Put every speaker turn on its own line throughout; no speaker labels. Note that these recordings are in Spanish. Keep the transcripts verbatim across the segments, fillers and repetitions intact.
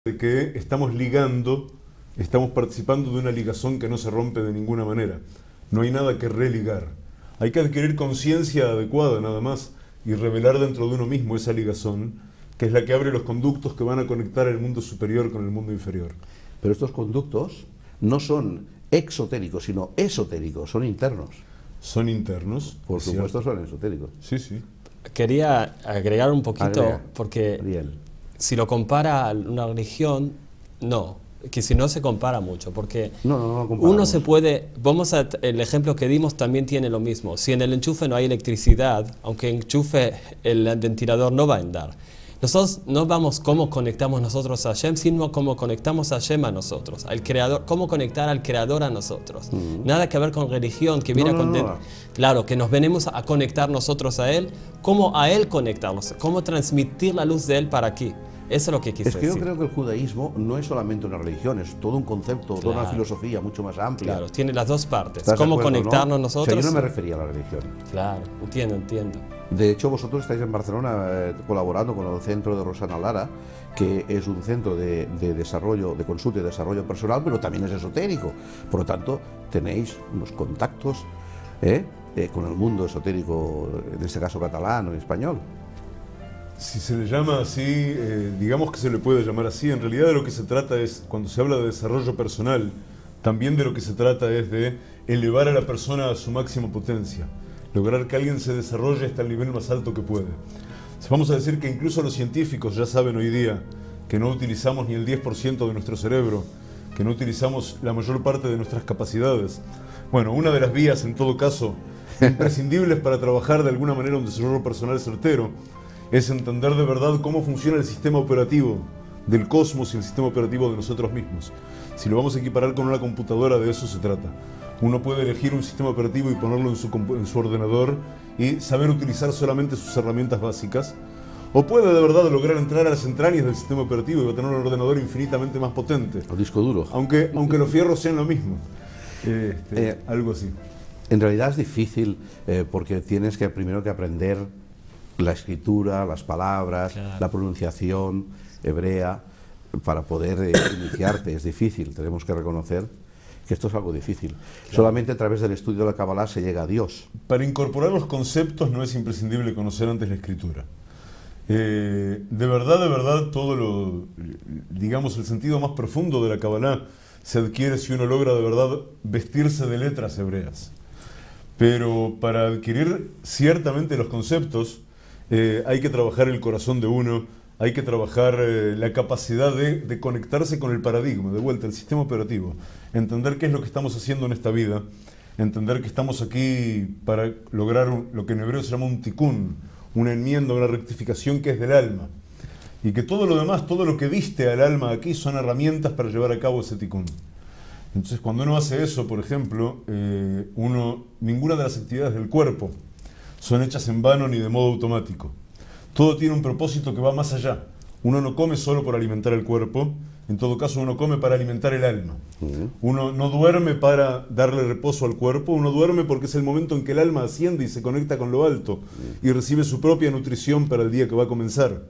de que estamos ligando, estamos participando de una ligazón que no se rompe de ninguna manera. No hay nada que religar. Hay que adquirir conciencia adecuada nada más y revelar dentro de uno mismo esa ligazón, que es la que abre los conductos que van a conectar el mundo superior con el mundo inferior.
Pero estos conductos no son exotéricos, sino esotéricos, son internos.
Son internos.
Por supuesto son esotéricos.
Sí, sí.
Quería agregar un poquito,
Agrega.
porque
Ariel.
si lo compara a una religión, no, que si no se compara mucho, porque
No, no, no lo comparamos.
uno se puede, vamos a, el ejemplo que dimos también tiene lo mismo. Si en el enchufe no hay electricidad, aunque enchufe el ventilador no va a andar. Nosotros no vamos cómo conectamos nosotros a Hashem, sino cómo conectamos a Hashem a nosotros, al creador, cómo conectar al creador a nosotros.
Mm.
Nada que ver con religión, que viene
No, no,
a conde-
no.
Claro, que nos venimos a conectar nosotros a Él, cómo a Él conectarnos, cómo transmitir la luz de Él para aquí. Eso es lo que quise
Es que yo
decir.
creo que el judaísmo no es solamente una religión, es todo un concepto, toda una
Claro.
filosofía mucho más amplia.
Claro, tiene las dos partes.
¿Estás de
Cómo
acuerdo,
conectarnos
no?
nosotros.
O sea, yo no me refería a la religión.
Claro, entiendo, entiendo.
De hecho, vosotros estáis en Barcelona eh, colaborando con el centro de Rosana Lara, que es un centro de, de desarrollo, de consulta y desarrollo personal, pero también es esotérico. Por lo tanto, tenéis unos contactos ¿eh? Eh, con el mundo esotérico, en este caso catalán o español.
Si se le llama así, eh, digamos que se le puede llamar así. En realidad de lo que se trata es, cuando se habla de desarrollo personal, también de lo que se trata es de elevar a la persona a su máxima potencia. Lograr que alguien se desarrolle hasta el nivel más alto que puede. Si vamos a decir que incluso los científicos ya saben hoy día que no utilizamos ni el diez por ciento de nuestro cerebro, que no utilizamos la mayor parte de nuestras capacidades. Bueno, una de las vías, en todo caso, imprescindibles para trabajar de alguna manera un desarrollo personal certero, es entender de verdad cómo funciona el sistema operativo del cosmos y el sistema operativo de nosotros mismos. Si lo vamos a equiparar con una computadora, de eso se trata. Uno puede elegir un sistema operativo y ponerlo en su, en su ordenador y saber utilizar solamente sus herramientas básicas, o puede de verdad lograr entrar a las entrañas del sistema operativo y va a tener un ordenador infinitamente más potente,
El disco duro.
aunque, aunque los fierros sean lo mismo. Este,
Eh,
algo así.
En realidad es difícil eh, porque tienes que primero que aprender la escritura, las palabras,
Claro.
la pronunciación hebrea para poder eh, iniciarte. Es difícil, tenemos que reconocer que esto es algo difícil. Solamente a través del estudio de la Kabbalah se llega a Dios.
Para incorporar los conceptos no es imprescindible conocer antes la escritura. Eh, de verdad, de verdad, todo lo, digamos, el sentido más profundo de la Kabbalah se adquiere si uno logra de verdad vestirse de letras hebreas. Pero para adquirir ciertamente los conceptos, eh, hay que trabajar el corazón de uno, hay que trabajar eh, la capacidad de, de conectarse con el paradigma, de vuelta, el sistema operativo, entender qué es lo que estamos haciendo en esta vida, entender que estamos aquí para lograr un- lo que en hebreo se llama un tikkun, una enmienda, una rectificación que es del alma, y que todo lo demás, todo lo que viste al alma aquí son herramientas para llevar a cabo ese tikkun. Entonces, cuando uno hace eso, por ejemplo, eh, uno, ninguna de las actividades del cuerpo son hechas en vano ni de modo automático. Todo tiene un propósito que va más allá. Uno no come solo por alimentar el cuerpo, en todo caso uno come para alimentar el alma. Uno no duerme para darle reposo al cuerpo, uno duerme porque es el momento en que el alma asciende y se conecta con lo alto y recibe su propia nutrición para el día que va a comenzar.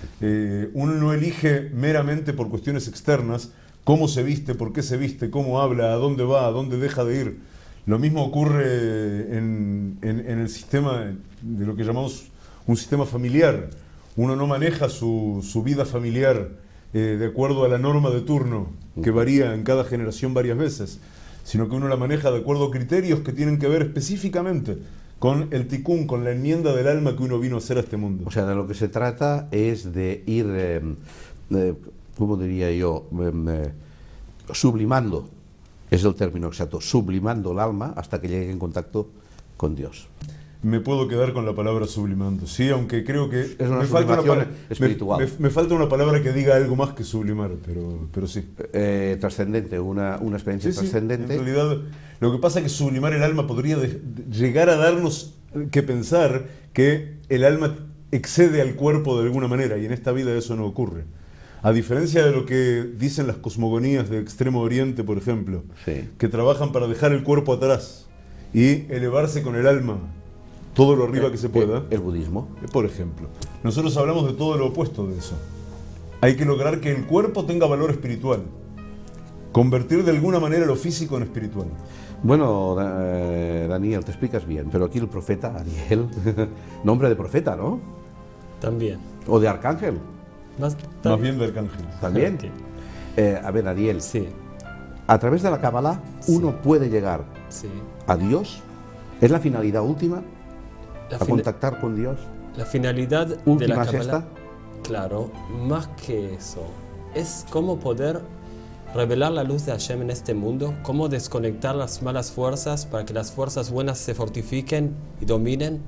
Eh, uno no elige meramente por cuestiones externas cómo se viste, por qué se viste, cómo habla, a dónde va, a dónde deja de ir. Lo mismo ocurre en, en, en el sistema de lo que llamamos un sistema familiar. Uno no maneja su, su vida familiar eh, de acuerdo a la norma de turno, que varía en cada generación varias veces, sino que uno la maneja de acuerdo a criterios que tienen que ver específicamente con el tikkun, con la enmienda del alma que uno vino a hacer a este mundo.
O sea, de lo que se trata es de ir, eh, eh, ¿cómo diría yo? Eh, eh, sublimando, es el término exacto, sublimando el alma hasta que llegue en contacto con Dios.
Me puedo quedar con la palabra sublimando, sí, aunque creo que
Es una
me, falta una,
sublimación
pala-
espiritual.
me- me- me falta una palabra que diga algo más que sublimar, pero, pero sí.
Eh, trascendente, una, una experiencia
Sí, sí, en
trascendente.
realidad, lo que pasa es que sublimar el alma podría de- de llegar a darnos que pensar que el alma excede al cuerpo de alguna manera, y en esta vida eso no ocurre. A diferencia de lo que dicen las cosmogonías de Extremo Oriente, por ejemplo,
Sí.
que trabajan para dejar el cuerpo atrás y elevarse con el alma todo lo arriba que se pueda,
El budismo.
por ejemplo. Nosotros hablamos de todo lo opuesto de eso. hay que lograr que el cuerpo tenga valor espiritual. Convertir de alguna manera lo físico en espiritual.
Bueno, eh, Daniel, te explicas bien, pero aquí el profeta, Ariel, nombre de profeta, ¿no?
También.
O de arcángel.
Más,
Más bien de arcángel.
También.
Ok.
Eh, a ver, Ariel,
Sí,
a través de la Kabbalah uno puede llegar
sí.
a Dios. ¿Es la finalidad última?
La,
¿A
fina-
contactar con Dios?
la finalidad de
¿Última
la
es
Kabbalah,
esta?
claro, más que eso, es cómo poder revelar la luz de Hashem en este mundo, cómo desconectar las malas fuerzas para que las fuerzas buenas se fortifiquen y dominen.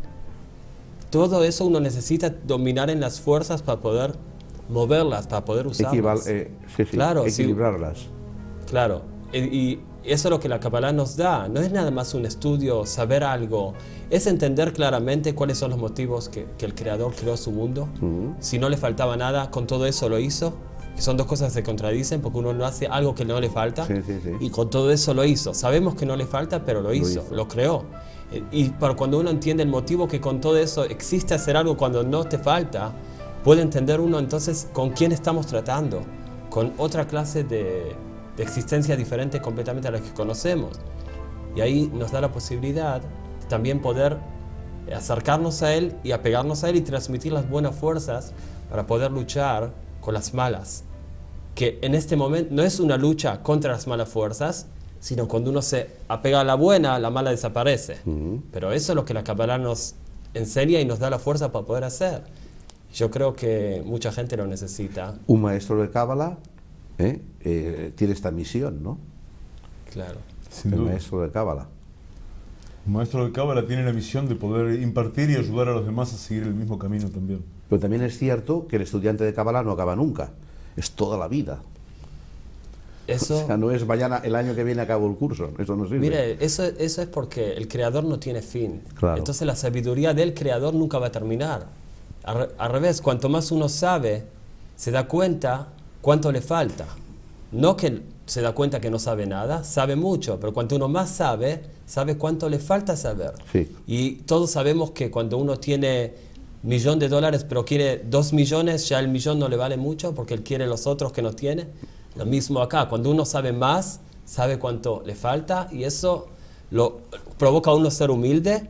Todo eso uno necesita dominar en las fuerzas para poder moverlas, para poder usarlas.
Equival, eh, sí, sí,
Claro, sí.
equilibrarlas.
Claro, y, y eso es lo que la Kabbalah nos da. No es nada más un estudio, saber algo. Es entender claramente cuáles son los motivos que, que el Creador creó su mundo.
Ujú.
Si no le faltaba nada, con todo eso lo hizo. Que son dos cosas que se contradicen porque uno no hace algo que no le falta.
Sí, sí, sí.
Y con todo eso lo hizo. Sabemos que no le falta, pero lo hizo, lo,
hizo.
creó. Eh, Y para cuando uno entiende el motivo que con todo eso existe hacer algo cuando no te falta, puede entender uno entonces con quién estamos tratando. Con otra clase de, de existencia diferente completamente a la que conocemos. Y ahí nos da la posibilidad de también poder acercarnos a Él y apegarnos a Él y transmitir las buenas fuerzas para poder luchar con las malas. Que en este momento no es una lucha contra las malas fuerzas, sino cuando uno se apega a la buena, la mala desaparece.
Ujú.
Pero eso es lo que la Kabbalah nos enseña y nos da la fuerza para poder hacer. Yo creo que mucha gente lo necesita.
Un maestro de Kabbalah eh, eh, tiene esta misión, ¿no?
Claro.
Sin
El
duda.
maestro de Kabbalah.
Un maestro de Cábala tiene la misión de poder impartir y ayudar a los demás a seguir el mismo camino también.
Pero también es cierto que el estudiante de Kabbalah no acaba nunca. Es toda la vida.
Eso,
O sea, no es mañana, el año que viene acabo el curso. Eso no sirve.
mire, eso, eso es porque el creador no tiene fin.
Claro.
Entonces la sabiduría del creador nunca va a terminar. Al, re- al revés, cuanto más uno sabe, se da cuenta cuánto le falta. No que se da cuenta que no sabe nada, sabe mucho, pero cuanto uno más sabe, sabe cuánto le falta saber.
Sí.
Y todos sabemos que cuando uno tiene millón de dólares pero quiere dos millones, ya el millón no le vale mucho porque él quiere los otros que no tiene. Lo mismo acá, cuando uno sabe más, sabe cuánto le falta y eso lo provoca a uno ser humilde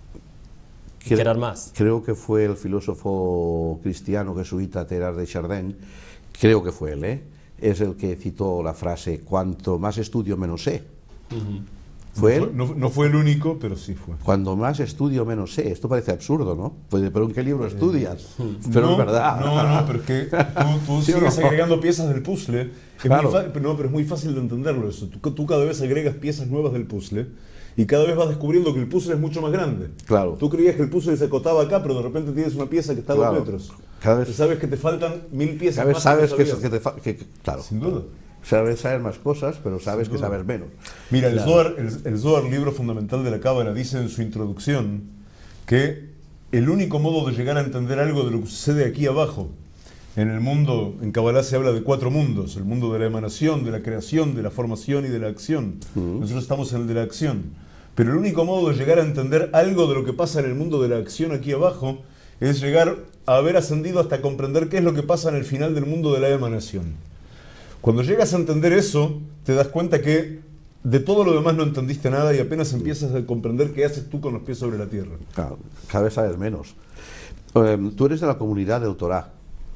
y
Cre-
querer más.
Creo que fue el filósofo cristiano jesuita Teilhard de Chardin, creo que fue él, ¿eh? Es el que citó la frase, cuanto más estudio menos sé. ¿Fue
no,
él?
fue, no, no fue el único, pero sí fue.
Cuando más estudio menos sé. Esto parece absurdo, ¿no? Pues, pero ¿en qué libro estudias? Pero
no,
es verdad.
No, no, pero es que tú, tú
¿Sí o
sigues
no?
agregando piezas del puzzle. Es
Claro.
muy fa- no, pero es muy fácil de entenderlo eso. Tú, tú cada vez agregas piezas nuevas del puzzle y cada vez vas descubriendo que el puzzle es mucho más grande.
Claro.
Tú creías que el puzzle se acotaba acá, pero de repente tienes una pieza que está a
Claro.
dos metros.
Cada vez-
Y sabes que te faltan mil piezas
Sabes,
más.
sabes
no
que,
sabías.
que te fa- que- que- claro.
Sin duda.
Sabes saber más cosas, pero sabes
Sin
que
duda.
sabes menos.
Mira, el,
Claro.
Zohar, el, el Zohar, libro fundamental de la Cábala, dice en su introducción que el único modo de llegar a entender algo de lo que sucede aquí abajo, en el mundo, en Kabbalah se habla de cuatro mundos, el mundo de la emanación, de la creación, de la formación y de la acción. Nosotros estamos en el de la acción. Pero el único modo de llegar a entender algo de lo que pasa en el mundo de la acción aquí abajo es llegar a haber ascendido hasta comprender qué es lo que pasa en el final del mundo de la emanación. Cuando llegas a entender eso, te das cuenta que de todo lo demás no entendiste nada y apenas empiezas a comprender qué haces tú con los pies sobre la tierra.
Claro, cada vez sabes menos. Eh, tú eres de la comunidad del Torah.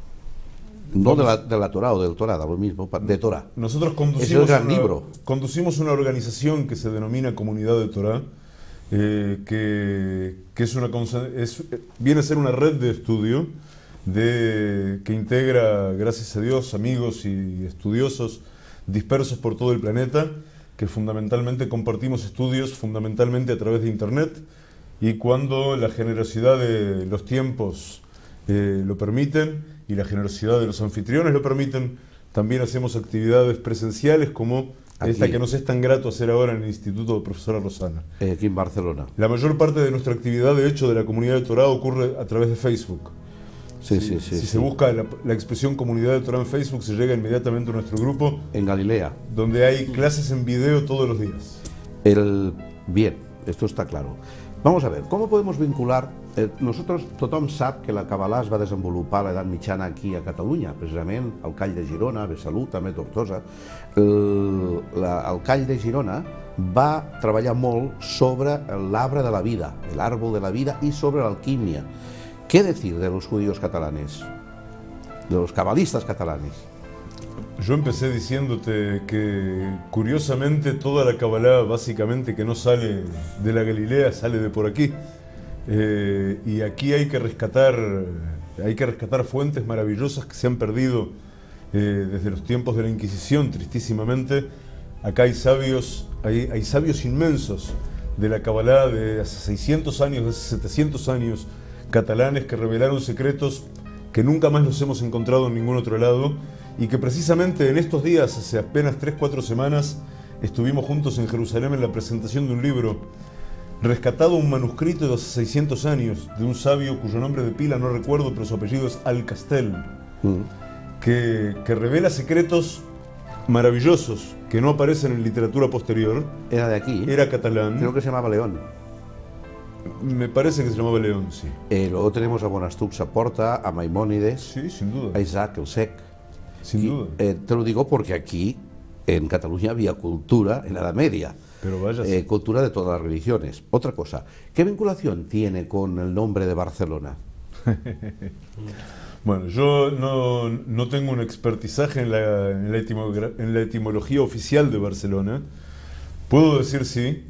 No de la, de la Torah o del Torah, da lo mismo, pa- de Torah.
Nosotros
Es
conducimos,
el gran
una,
libro.
conducimos una organización que se denomina Comunidad de Torah, eh, que, que es una, consa- es, eh, viene a ser una red de estudio de, que integra, gracias a Dios, amigos y estudiosos dispersos por todo el planeta, que fundamentalmente compartimos estudios fundamentalmente a través de Internet, y cuando la generosidad de los tiempos eh, lo permiten y la generosidad de los anfitriones lo permiten, también hacemos actividades presenciales como
Aquí.
esta que nos es tan grato hacer ahora en el Instituto de Profesora Rosana.
Eh, aquí en Barcelona.
La mayor parte de nuestra actividad, de hecho, de la comunidad de Torah ocurre a través de Facebook.
Sí, sí, sí.
si
sí.
se busca la, la expresión comunidad de Torah en Facebook, se llega inmediatamente a nuestro grupo,
En Galilea.
donde hay clases en video todos los días.
El, bien, esto está claro. Vamos a ver, ¿cómo podemos vincular? Eh, nosotros, tothom sap que la Kabbalah es va desenvolupar a l'edat mitjana aquí a Catalunya, precisament al Call de Girona, Besalú, també Tortosa. El, la, el Call de Girona va treballar molt sobre l'arbre de la vida, el árbol de la vida, y sobre la alquimia. ¿Qué decir de los judíos catalanes? De los cabalistas catalanes.
Yo empecé diciéndote que curiosamente toda la Kabbalah básicamente que no sale de la Galilea, sale de por aquí. Eh, y aquí hay que rescatar, hay que rescatar fuentes maravillosas que se han perdido eh, desde los tiempos de la Inquisición, tristísimamente. Acá hay sabios, hay, hay sabios inmensos de la Kabbalah de hace seiscientos años, de hace setecientos años, catalanes que revelaron secretos que nunca más los hemos encontrado en ningún otro lado, y que precisamente en estos días, hace apenas tres cuatro semanas, estuvimos juntos en Jerusalén en la presentación de un libro, rescatado un manuscrito de hace seiscientos años, de un sabio cuyo nombre de pila no recuerdo, pero su apellido es Alcastel, mm. que, que revela secretos maravillosos que no aparecen en literatura posterior.
Era de aquí.
Era catalán.
Creo que se llamaba León.
Me parece que se llamaba León, sí.
Eh, luego tenemos a Bonastuc Saporta, a Maimónides,
sí, sin duda.
A Isaac el Sec.
Sin
y,
duda.
Eh, te lo digo porque aquí, en Cataluña, había cultura en la Edad Media.
Pero vaya.
Eh, cultura de todas las religiones. Otra cosa, ¿qué vinculación tiene con el nombre de Barcelona?
Bueno, yo no, no tengo un expertizaje en la, en, la en la etimología oficial de Barcelona. Puedo decir, sí,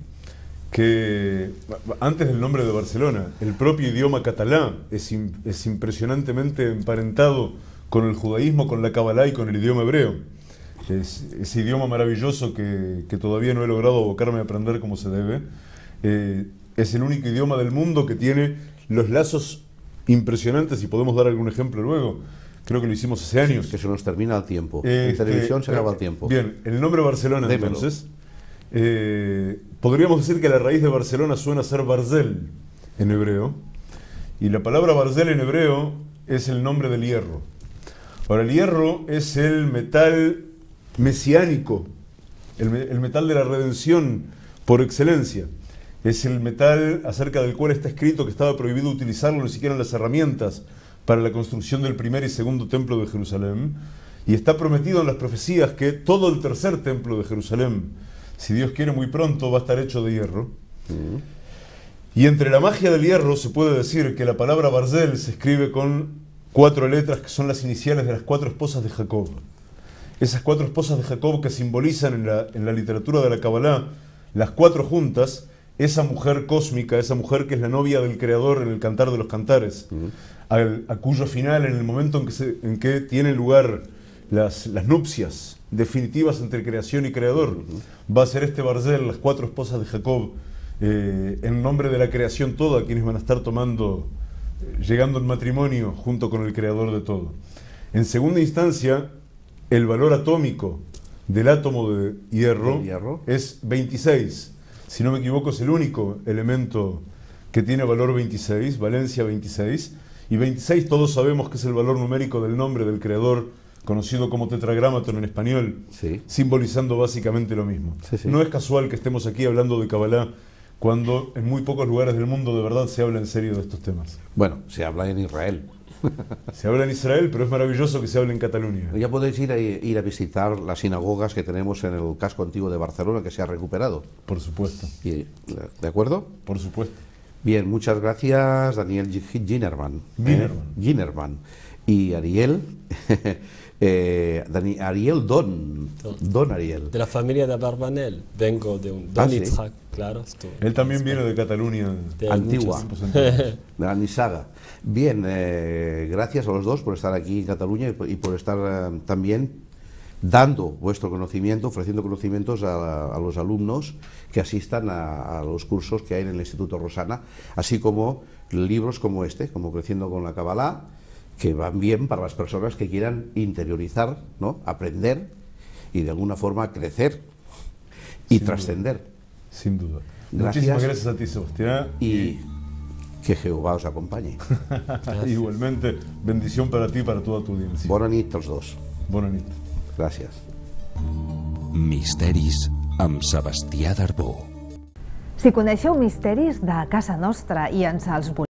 que antes del nombre de Barcelona, el propio idioma catalán es, es impresionantemente emparentado con el judaísmo, con la Kabbalah y con el idioma hebreo. Es, ese idioma maravilloso que, que todavía no he logrado abocarme a aprender como se debe. Eh, es el único idioma del mundo que tiene los lazos impresionantes, y podemos dar algún ejemplo luego. Creo que lo hicimos hace años.
Que se nos termina el tiempo.
Eh,
en televisión se
eh,
acaba el tiempo.
Bien, el nombre Barcelona,
Démelo.
entonces, eh, podríamos decir que la raíz de Barcelona suena a ser Barzel en hebreo, y la palabra Barzel en hebreo es el nombre del hierro. Ahora, el hierro es el metal mesiánico, el, el metal de la redención por excelencia. Es el metal acerca del cual está escrito que estaba prohibido utilizarlo ni siquiera en las herramientas para la construcción del primer y segundo templo de Jerusalén. Y está prometido en las profecías que todo el tercer templo de Jerusalén, si Dios quiere muy pronto, va a estar hecho de hierro. Mm. Y entre la magia del hierro se puede decir que la palabra Barzel se escribe con cuatro letras que son las iniciales de las cuatro esposas de Jacob. Esas cuatro esposas de Jacob que simbolizan en la, en la literatura de la Kabbalah, las cuatro juntas, esa mujer cósmica, esa mujer que es la novia del Creador en el Cantar de los Cantares, uh-huh. al, a cuyo final, en el momento en que, se, en que tienen lugar las, las nupcias definitivas entre creación y Creador, uh-huh. va a ser este Barzel, las cuatro esposas de Jacob, eh, en nombre de la creación toda, quienes van a estar tomando, eh, llegando al matrimonio junto con el Creador de todo. En segunda instancia, el valor atómico del átomo de hierro,
hierro
es veintiséis. Si no me equivoco, es el único elemento que tiene valor veintiséis, valencia veintiséis, y veintiséis todos sabemos que es el valor numérico del nombre del Creador, conocido como tetragrámaton en español,
sí.
simbolizando básicamente lo mismo.
Sí, sí.
No es casual que estemos aquí hablando de Kabbalah cuando en muy pocos lugares del mundo de verdad se habla en serio de estos temas.
Bueno, se habla en Israel.
Se habla en Israel, pero es maravilloso que se hable en Cataluña.
Ya podéis ir a, ir a visitar las sinagogas que tenemos en el casco antiguo de Barcelona, que se ha recuperado.
Por supuesto.
Y, ¿de acuerdo?
Por supuesto.
Bien, muchas gracias, Daniel Ginnerman.
Ginnerman.
Eh, Ginnerman. Y Ariel, eh, Dani, Ariel Don, Don Ariel.
De la familia de Barbanel. Vengo de un
Ah,
Don
¿sí?
Itzhak, claro. estuvo-
Él también viene de Cataluña.
de
Antigua.
muchos-
De la Nisaga. Bien, eh, gracias a los dos por estar aquí en Cataluña y por, y por estar eh, también dando vuestro conocimiento, ofreciendo conocimientos a, a los alumnos que asistan a, a los cursos que hay en el Instituto Rosana, así como libros como este, como Creciendo con la Kabbalah, que van bien para las personas que quieran interiorizar, ¿no? Aprender y de alguna forma crecer y
Sin
trascender.
duda. Sin duda.
Gracias.
Muchísimas gracias a ti, Sebastián.
Y que Jehová os acompañe.
Igualmente, bendición para ti y para toda tu audiencia.
Bona nit als dos.
Bona nit.
Gràcies.
Misteris amb Sebastià Darbó. Si coneixeu misteris de casa nostra i ens els voleu